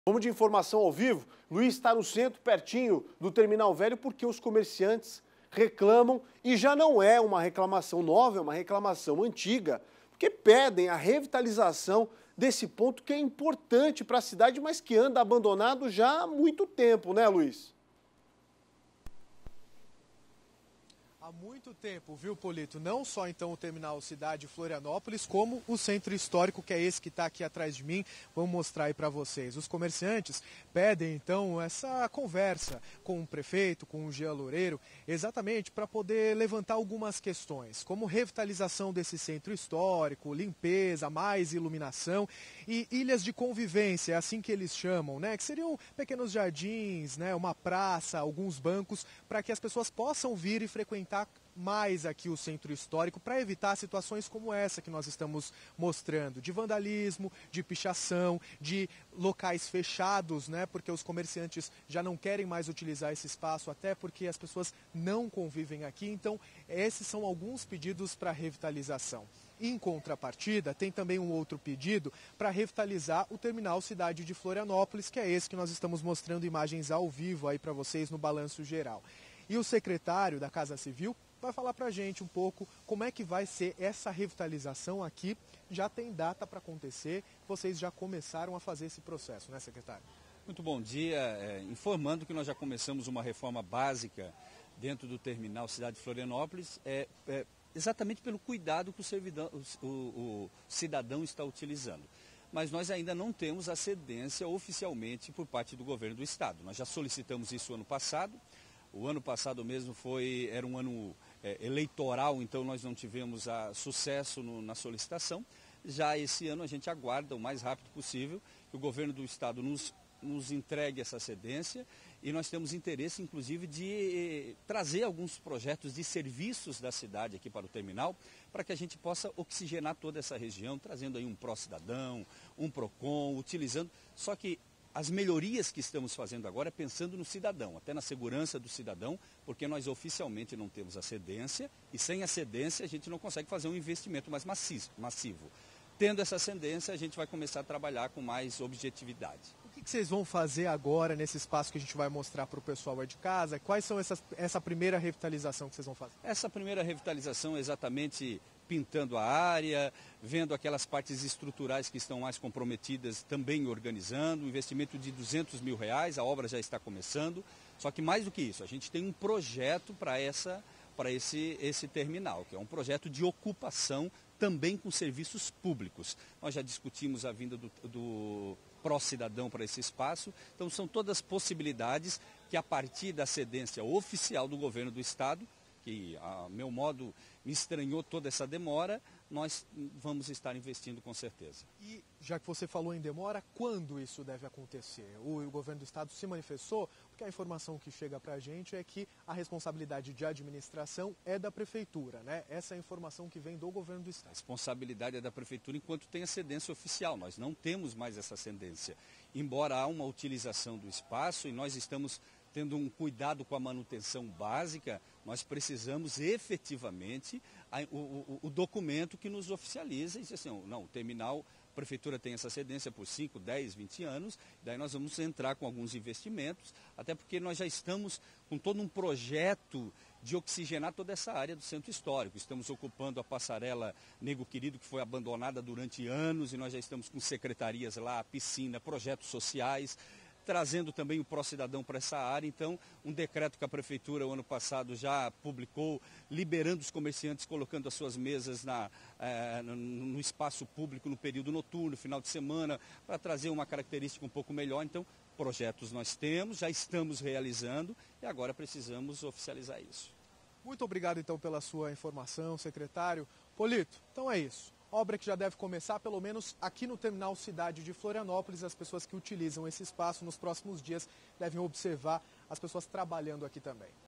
Vamos de informação ao vivo. Luiz está no centro, pertinho do Terminal Velho, porque os comerciantes reclamam, e já não é uma reclamação nova, é uma reclamação antiga, porque pedem a revitalização desse ponto que é importante para a cidade, mas que anda abandonado já há muito tempo, né, Luiz? Há muito tempo, viu, Polito? Não só então o terminal Cidade Florianópolis, como o centro histórico, que é esse que está aqui atrás de mim. Vamos mostrar aí para vocês. Os comerciantes pedem então essa conversa com o prefeito, com o Jean Loureiro, exatamente para poder levantar algumas questões, como revitalização desse centro histórico, limpeza, mais iluminação e ilhas de convivência, é assim que eles chamam, né? Que seriam pequenos jardins, né? Uma praça, alguns bancos, para que as pessoas possam vir e frequentar mais aqui o centro histórico para evitar situações como essa que nós estamos mostrando, de vandalismo, de pichação, de locais fechados, né? Porque os comerciantes já não querem mais utilizar esse espaço, até porque as pessoas não convivem aqui. Então, esses são alguns pedidos para revitalização. Em contrapartida, tem também um outro pedido para revitalizar o terminal Cidade de Florianópolis, que é esse que nós estamos mostrando imagens ao vivo aí para vocês no Balanço Geral. E o secretário da Casa Civil vai falar para a gente um pouco como é que vai ser essa revitalização aqui. Já tem data para acontecer, vocês já começaram a fazer esse processo, né, secretário? Muito bom dia. Informando que nós já começamos uma reforma básica dentro do terminal Cidade de Florianópolis, exatamente pelo cuidado que o cidadão está utilizando. Mas nós ainda não temos a cedência oficialmente por parte do governo do estado. Nós já solicitamos isso ano passado. O ano passado mesmo era um ano eleitoral, então nós não tivemos sucesso na solicitação. Já esse ano a gente aguarda o mais rápido possível que o governo do estado nos entregue essa cedência, e nós temos interesse, inclusive, de trazer alguns projetos de serviços da cidade aqui para o terminal, para que a gente possa oxigenar toda essa região, trazendo aí um Pró-Cidadão, um PROCON, utilizando. Só que as melhorias que estamos fazendo agora é pensando no cidadão, até na segurança do cidadão, porque nós oficialmente não temos a cedência, e sem a cedência a gente não consegue fazer um investimento mais massivo. Tendo essa cedência, a gente vai começar a trabalhar com mais objetividade. O que vocês vão fazer agora nesse espaço que a gente vai mostrar para o pessoal aí de casa? Quais são essa primeira revitalização que vocês vão fazer? Essa primeira revitalização é exatamente pintando a área, vendo aquelas partes estruturais que estão mais comprometidas, também organizando, um investimento de R$200 mil, a obra já está começando. Só que mais do que isso, a gente tem um projeto para esse terminal, que é um projeto de ocupação também com serviços públicos. Nós já discutimos a vinda do Pró-Cidadão para esse espaço, então são todas possibilidades que, a partir da cedência oficial do governo do estado, que a meu modo me estranhou toda essa demora, nós vamos estar investindo com certeza. E já que você falou em demora, quando isso deve acontecer? O governo do estado se manifestou, porque a informação que chega para a gente é que a responsabilidade de administração é da prefeitura, né? Essa é a informação que vem do governo do estado. A responsabilidade é da prefeitura enquanto tem a cedência oficial. Nós não temos mais essa cedência. Embora há uma utilização do espaço e nós estamos tendo um cuidado com a manutenção básica, nós precisamos efetivamente o documento que nos oficializa e diz assim, não, o terminal, a prefeitura tem essa cedência por 5, 10, 20 anos, daí nós vamos entrar com alguns investimentos, até porque nós já estamos com todo um projeto de oxigenar toda essa área do centro histórico. Estamos ocupando a passarela Nego Querido, que foi abandonada durante anos, e nós já estamos com secretarias lá, piscina, projetos sociais, trazendo também o Pró-Cidadão para essa área. Então, um decreto que a prefeitura, o ano passado, já publicou, liberando os comerciantes, colocando as suas mesas no espaço público no período noturno, final de semana, para trazer uma característica um pouco melhor. Então, projetos nós temos, já estamos realizando, e agora precisamos oficializar isso. Muito obrigado, então, pela sua informação, secretário. Polito, então é isso. Obra que já deve começar, pelo menos aqui no terminal Cidade de Florianópolis. As pessoas que utilizam esse espaço nos próximos dias devem observar as pessoas trabalhando aqui também.